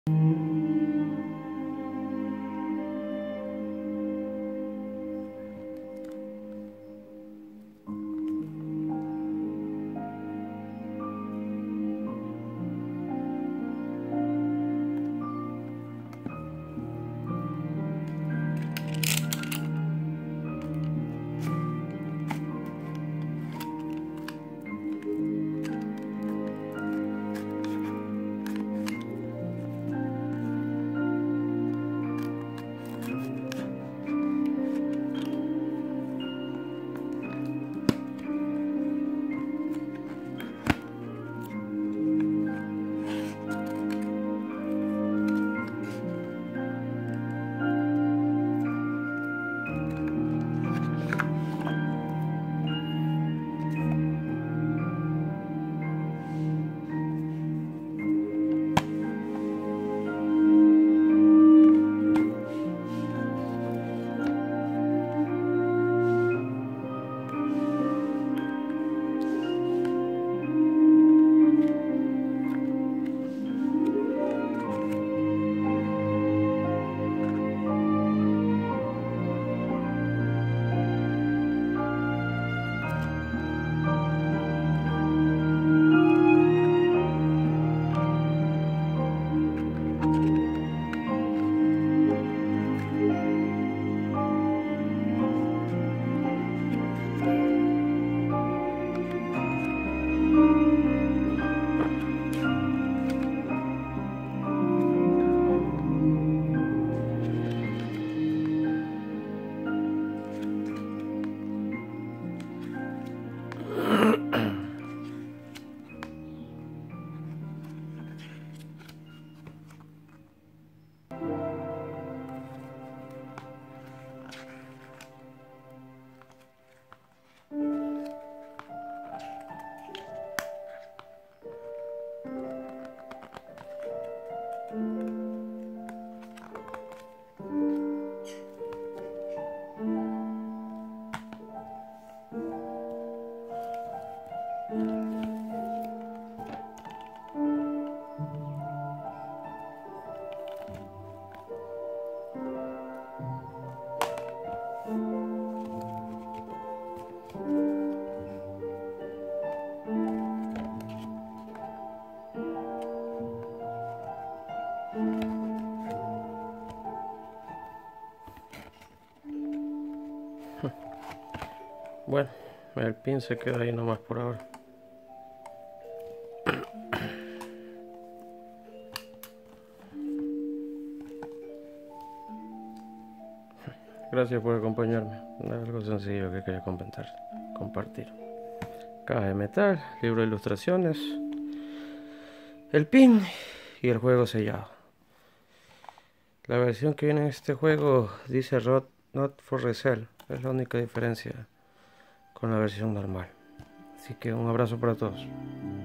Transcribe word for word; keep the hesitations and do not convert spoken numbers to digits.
Bueno, el pin se queda ahí nomás por ahora. Gracias por acompañarme. Algo sencillo que quería comentar, compartir. Caja de metal, libro de ilustraciones, el pin y el juego sellado. La versión que viene en este juego dice Not for Resale. Es la única diferencia con la versión normal. Así que un abrazo para todos.